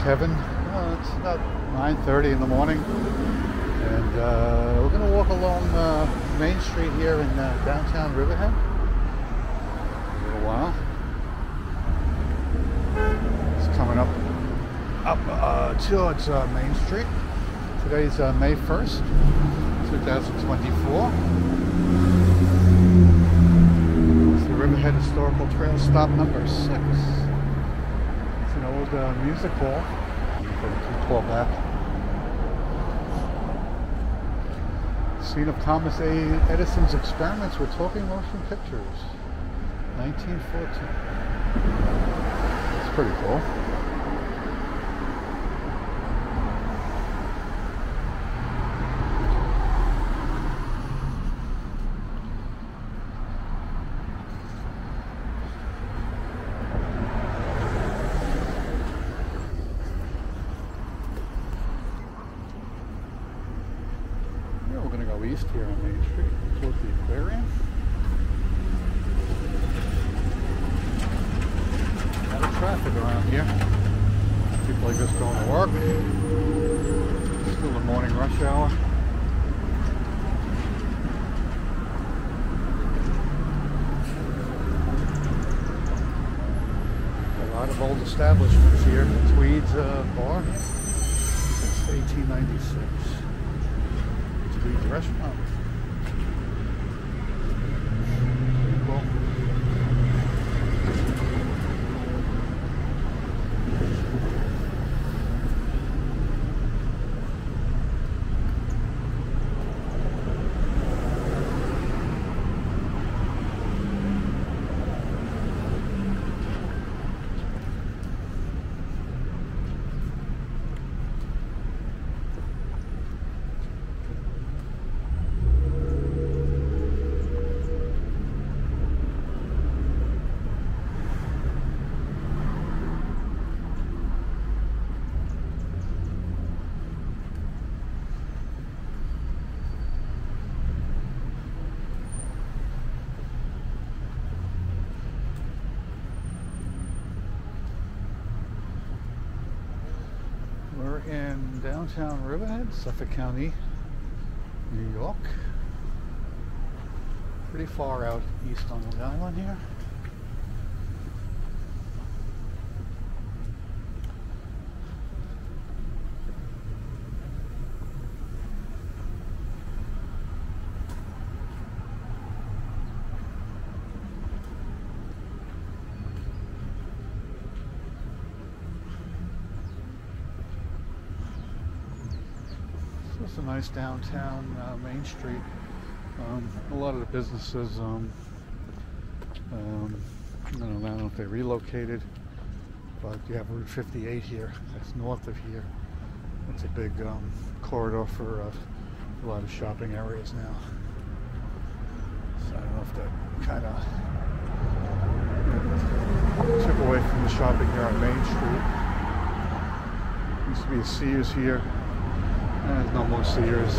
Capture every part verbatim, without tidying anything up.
heaven. Uh, it's about nine thirty in the morning, and uh, we're going to walk along uh, Main Street here in uh, downtown Riverhead for a little while. It's coming up up uh, towards uh, Main Street. Today's uh, May first, two thousand twenty-four. It's the Riverhead Historical Trail stop number six. It's an old uh, music hall. Call back. Scene of Thomas A. Edison's experiments with talking motion pictures, nineteen fourteen. It's pretty cool. We're going to go east here on Main Street towards the aquarium. A lot of traffic around here. People are just going to work. Still the morning rush hour. A lot of old establishments here. Tweed's uh, bar since eighteen ninety-six. The restaurant. Pretty cool. We're in downtown Riverhead, Suffolk County, New York. Pretty far out east on Long Island here. It's a nice downtown uh, Main Street. Um, a lot of the businesses, um, um, I don't know, I don't know if they relocated, but you have Route fifty-eight here. That's north of here. It's a big um, corridor for uh, a lot of shopping areas now. So I don't know if that kind of took away from the shopping here on Main Street. Used to be a Sears here. There's no more Sears.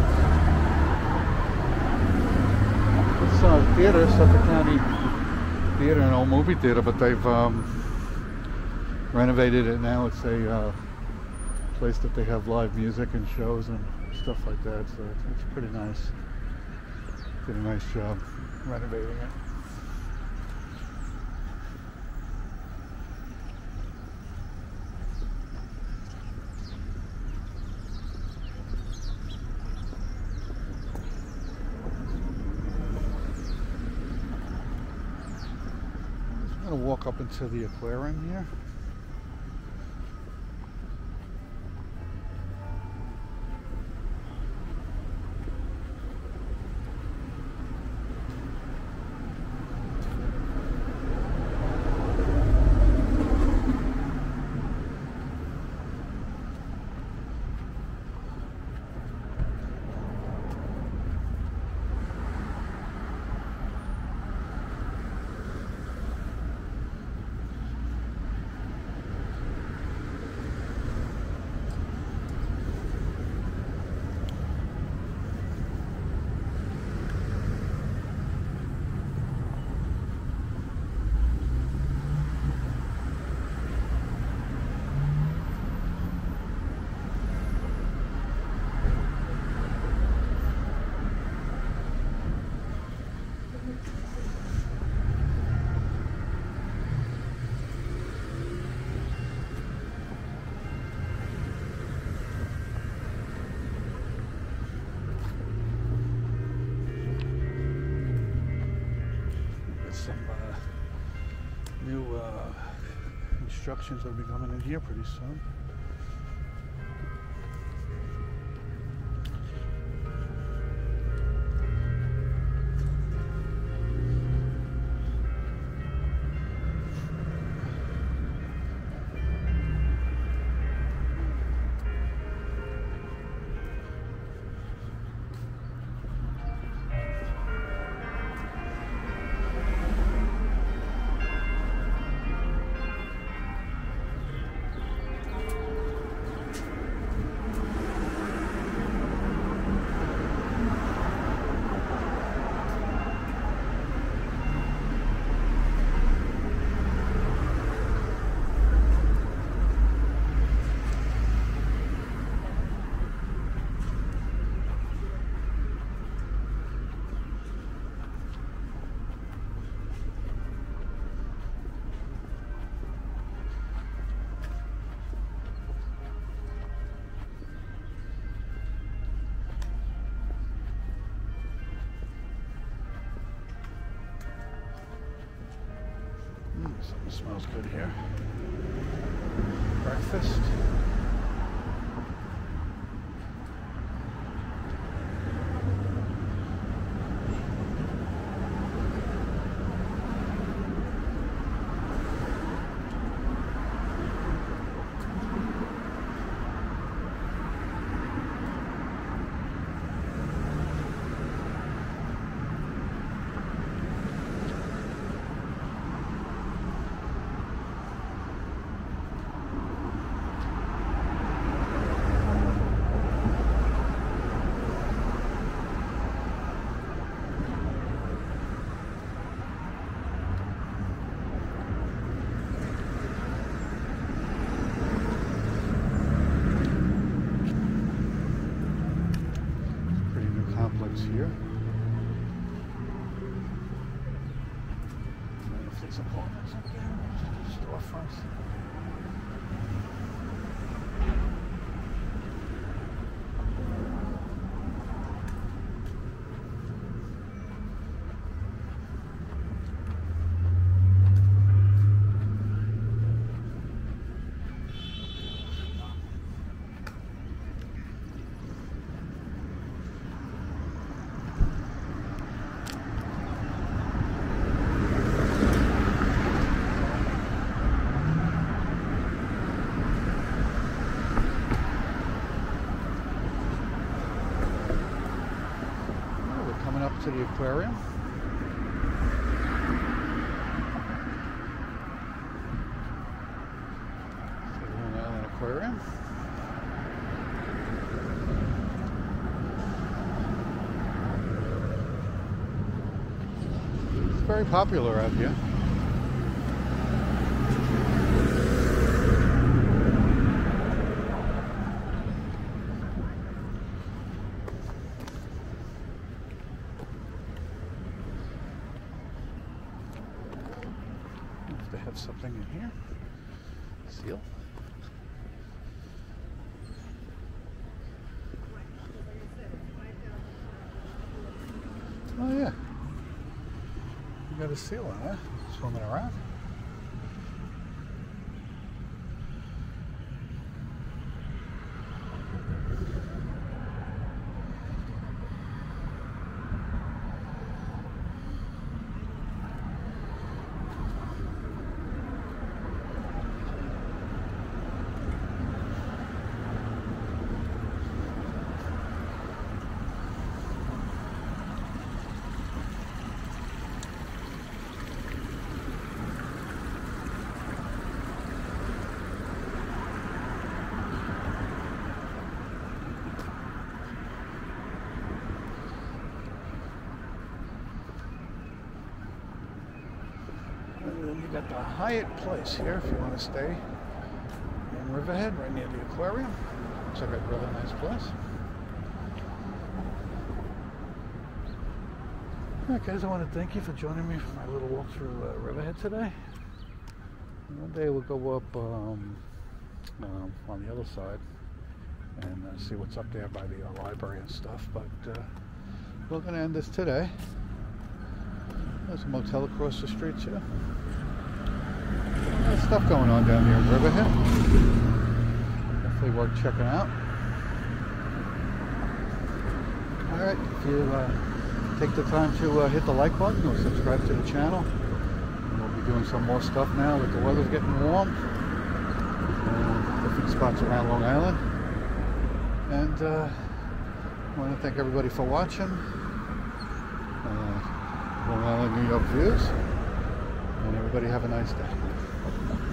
It's a theater, Suffolk County Theater, an old movie theater, but they've um, renovated it now. It's a uh, place that they have live music and shows and stuff like that, so it's, it's pretty nice. Did a nice job renovating it. I'm going to walk up into the aquarium here. New uh, instructions will be coming in here pretty soon. Something smells good here. Breakfast. Here. It's a storefront. To the aquarium. Long Island Aquarium. It's very popular out here. They have something in here. Seal. Oh yeah. You got a seal on it, swimming around. And then you got the Hyatt Place here if you want to stay in Riverhead, right near the aquarium. Looks like a really nice place. Alright guys, I want to thank you for joining me for my little walk through uh, Riverhead today. One day we'll go up um, um, on the other side and uh, see what's up there by the uh, library and stuff, but uh, we're going to end this today. There's a motel across the street too. There's stuff going on down here in Riverhead. Definitely worth checking out. Alright, if you uh, take the time to uh, hit the like button or subscribe to the channel. And we'll be doing some more stuff now that the weather's getting warm. Uh, different spots around Long Island. And uh, I want to thank everybody for watching. Uh, Long Island, New York views. And everybody have a nice day.